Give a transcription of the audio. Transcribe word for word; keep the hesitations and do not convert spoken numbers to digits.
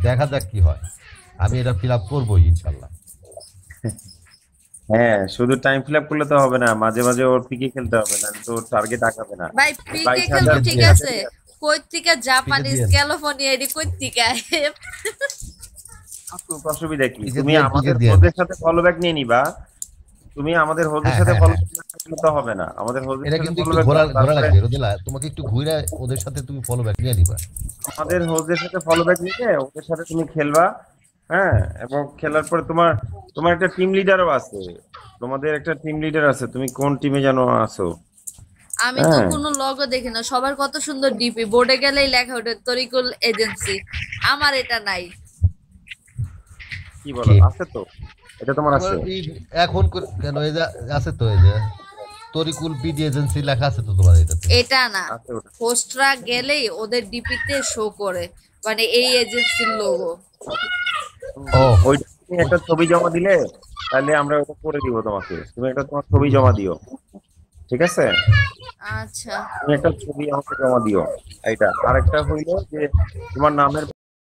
দেখা যাক কি হয়। আমি এটা ফিল আপ করবোই ইনশাল্লাহ। হ্যাঁ, শুধু টাইম ফিল আপ করলে তো হবে না, মাঝে মাঝে ওর পিকে খেলতে হবে, না তো টার্গেট আগাবে না। ভাই পিকে বাইশ খেলবো হাজার পিকে ঠিক দিয়েন, আছে, কই থেকে পিকে জাপানিজ দিয়েন, ক্যালিফোর্নিয়া এডি কই থেকে আসুক, অসুবিধা কি? পিকে তুমি দিয়েন, পিকে আমাদের দিয়েন। হোজের সাথে ফলো ব্যাক নিয়ে নিবা। তুমি আমাদের হোজের হ্যাঁ সাথে হ্যাঁ ফলো হ্যাঁ, ব্যাক তো হবে না, আমাদের হোজের এটা সাথে কিন্তু ফলো একটু ব্যাক ঘোরা দাও, ঘোরা তারপরে লাগবে রোদেলা, তোমাকে একটু ঘুরে ওদের সাথে তুমি ফলো ব্যাক নিয়ে নিবা। আমাদের হোজের সাথে ফলো ব্যাক নিতে ওদের সাথে তুমি খেলবা। হ্যাঁ, এবং খেলার পরে তোমার তোমার একটা টিম লিডারও আছে। তোমাদের একটা টিম লিডার আছে, তুমি কোন টিমে যেন আছো? আমি তো হ্যাঁ, কোনো লগও দেখি না, সবার কত সুন্দর ডিপি, বোর্ডে গেলেই লেখা ওঠে তরিকুল এজেন্সি। আমার এটা নাই। কি বলো, কে? আছে তো? এটা তোমার তোমার আছে? এই এখন করে- কেন এই যে আছে তো, এই যে তরিকুল বিডি এজেন্সি লেখা আছে তো তোমার এটাতে। এটা না, আছে ওটা। হোস্টরা গেলেই ওদের ডিপিতে শো করে, মানে এই এজেন্সির লোগো। ও, ওইটা তুমি একটা ছবি জমা দিলে তাহলে আমরা ওটা করে দিব তোমাকে। তুমি একটা তোমার ছবি জমা দিও, ঠিক আছে? আচ্ছা। তুমি একটা ছবি আমাকে জমা দিও। এইটা আরেকটা হইলো যে তোমার নামের